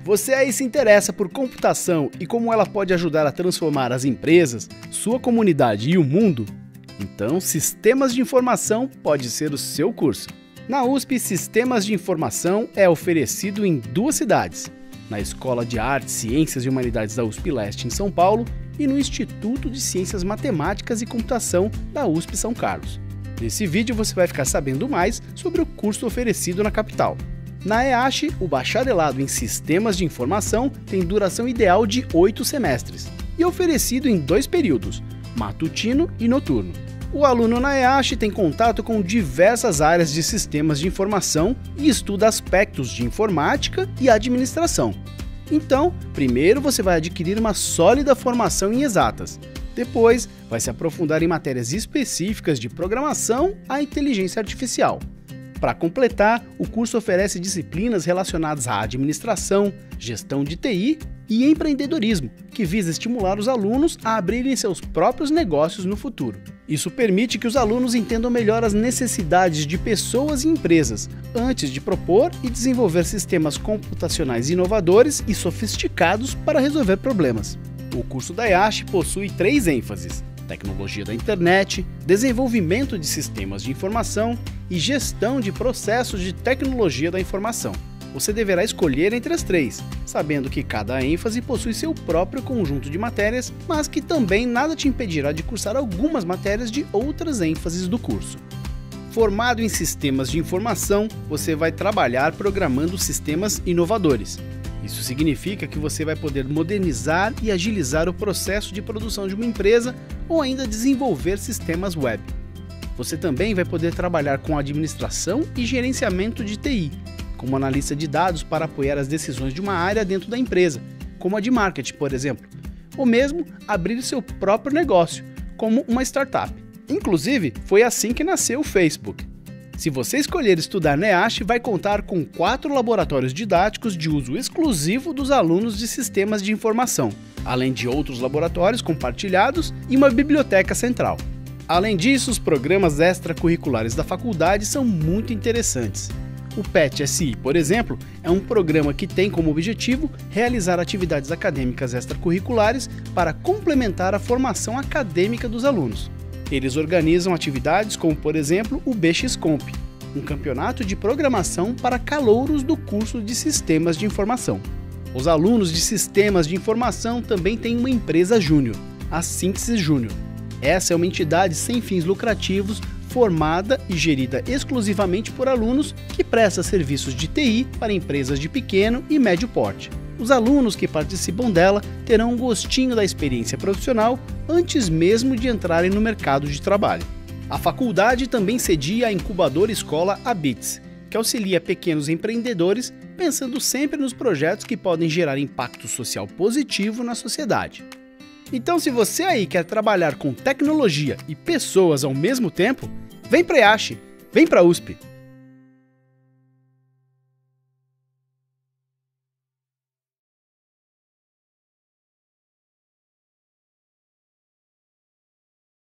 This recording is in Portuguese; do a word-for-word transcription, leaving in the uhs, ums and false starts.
Você aí se interessa por computação e como ela pode ajudar a transformar as empresas, sua comunidade e o mundo? Então, Sistemas de Informação pode ser o seu curso. Na U S P, Sistemas de Informação é oferecido em duas cidades, na Escola de Artes, Ciências e Humanidades da U S P Leste, em São Paulo, e no Instituto de Ciências Matemáticas e Computação da U S P São Carlos. Nesse vídeo você vai ficar sabendo mais sobre o curso oferecido na capital. Na E A S H, o bacharelado em Sistemas de Informação tem duração ideal de oito semestres e oferecido em dois períodos, matutino e noturno. O aluno na E A S H tem contato com diversas áreas de sistemas de informação e estuda aspectos de informática e administração. Então, primeiro você vai adquirir uma sólida formação em exatas. Depois, vai se aprofundar em matérias específicas de programação à inteligência artificial. Para completar, o curso oferece disciplinas relacionadas à administração, gestão de T I e empreendedorismo, que visa estimular os alunos a abrirem seus próprios negócios no futuro. Isso permite que os alunos entendam melhor as necessidades de pessoas e empresas, antes de propor e desenvolver sistemas computacionais inovadores e sofisticados para resolver problemas. O curso da E A S H possui três ênfases: tecnologia da internet, desenvolvimento de sistemas de informação e gestão de processos de tecnologia da informação. Você deverá escolher entre as três, sabendo que cada ênfase possui seu próprio conjunto de matérias, mas que também nada te impedirá de cursar algumas matérias de outras ênfases do curso. Formado em sistemas de informação, você vai trabalhar programando sistemas inovadores. Isso significa que você vai poder modernizar e agilizar o processo de produção de uma empresa ou ainda desenvolver sistemas web. Você também vai poder trabalhar com administração e gerenciamento de T I, como analista de dados para apoiar as decisões de uma área dentro da empresa, como a de marketing, por exemplo, ou mesmo abrir seu próprio negócio, como uma startup. Inclusive, foi assim que nasceu o Facebook. Se você escolher estudar na E A S H, vai contar com quatro laboratórios didáticos de uso exclusivo dos alunos de sistemas de informação, além de outros laboratórios compartilhados e uma biblioteca central. Além disso, os programas extracurriculares da faculdade são muito interessantes. O P E T S I, por exemplo, é um programa que tem como objetivo realizar atividades acadêmicas extracurriculares para complementar a formação acadêmica dos alunos. Eles organizam atividades como, por exemplo, o B X Comp, um campeonato de programação para calouros do curso de Sistemas de Informação. Os alunos de Sistemas de Informação também têm uma empresa júnior, a Síntese Júnior. Essa é uma entidade sem fins lucrativos, formada e gerida exclusivamente por alunos que presta serviços de T I para empresas de pequeno e médio porte. Os alunos que participam dela terão um gostinho da experiência profissional antes mesmo de entrarem no mercado de trabalho. A faculdade também cedia a incubadora escola Abits, que auxilia pequenos empreendedores pensando sempre nos projetos que podem gerar impacto social positivo na sociedade. Então, se você aí quer trabalhar com tecnologia e pessoas ao mesmo tempo, vem para a E A S H, vem para a U S P!